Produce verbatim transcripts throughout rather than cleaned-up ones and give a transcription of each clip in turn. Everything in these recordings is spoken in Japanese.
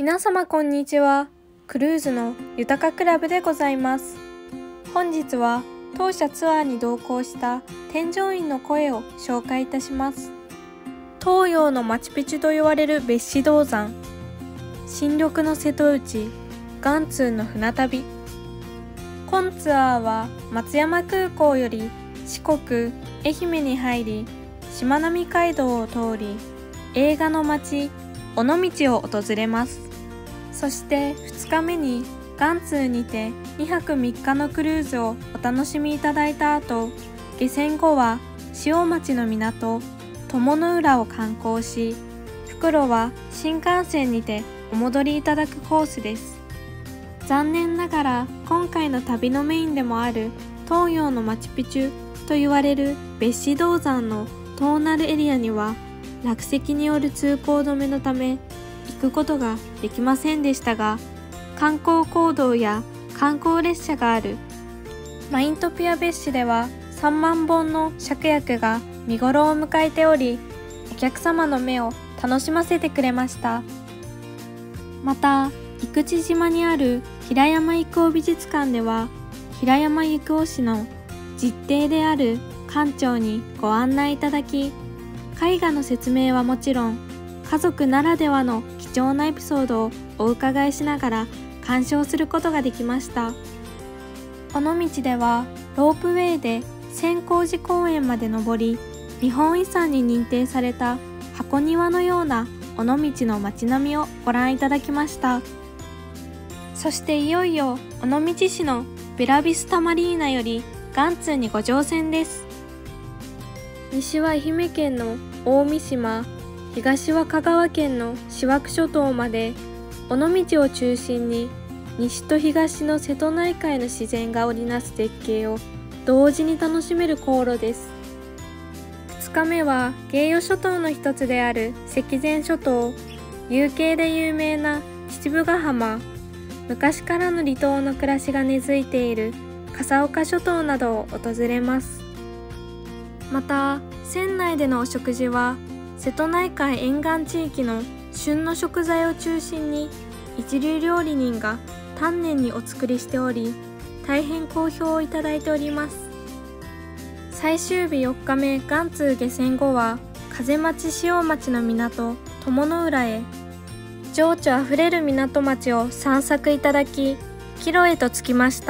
皆様こんにちは。クルーズの豊かクラブでございます。本日は当社ツアーに同行した添乗員の声を紹介いたします。東洋のマチュピチュと言われる別子銅山、新緑の瀬戸内、元通の船旅。本ツアーは松山空港より四国、愛媛に入り、しまなみ海道を通り、映画の街、尾道を訪れます。そしてふつかめに元通にてにはくみっかのクルーズをお楽しみいただいた後、下船後は塩町の港、鞆の浦を観光し、復路は新幹線にてお戻りいただくコースです。残念ながら今回の旅のメインでもある東洋のマチュピチュと言われる別子銅山のトーナルエリアには落石による通行止めのため行くことができませんでしたが、観光行動や観光列車があるマイントピア別子ではさんまんぼんの芍薬が見頃を迎えており、お客様の目を楽しませてくれました。また生口島にある平山郁夫美術館では、平山郁夫氏の実弟である館長にご案内いただき、絵画の説明はもちろん、家族ならではの貴重なエピソードをお伺いしながら鑑賞することができました。尾道ではロープウェイで千光寺公園まで登り、日本遺産に認定された箱庭のような尾道の街並みをご覧いただきました。そしていよいよ尾道市のベラビスタマリーナより元通にご乗船です。西は愛媛県の大三島、東は香川県の四枠諸島まで、尾道を中心に西と東の瀬戸内海の自然が織りなす絶景を同時に楽しめる航路です。ふつかめは芸予諸島の一つである関前諸島、有形で有名な父母ヶ浜、昔からの離島の暮らしが根付いている笠岡諸島などを訪れます。また船内でのお食事は瀬戸内海沿岸地域の旬の食材を中心に一流料理人が丹念にお作りしており、大変好評をいただいております。最終日よっかめ元通下船後は風町塩町の港鞆の浦へ、情緒あふれる港町を散策いただき、帰路へと着きました。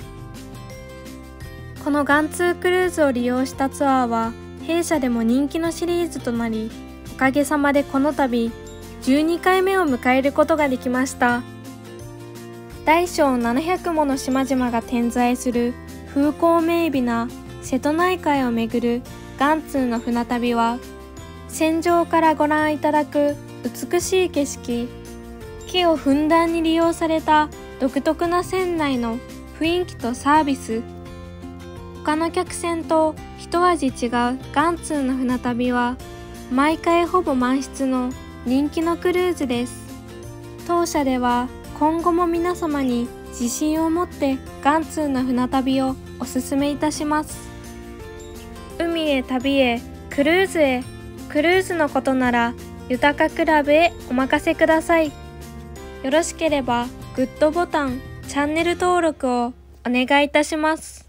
この元通クルーズを利用したツアーは弊社でも人気のシリーズとなり、おかげさまでこの度じゅうにかいめを迎えることができました。大小ななひゃくもの島々が点在する風光明媚な瀬戸内海を巡る元通の船旅は、船上からご覧いただく美しい景色、木をふんだんに利用された独特な船内の雰囲気とサービス、他の客船と一味違う元通の船旅は毎回ほぼ満室の人気のクルーズです。当社では今後も皆様に自信を持って元通の船旅をおすすめいたします。海へ旅へクルーズへ、クルーズのことなら豊かクラブへお任せください。よろしければグッドボタン、チャンネル登録をお願いいたします。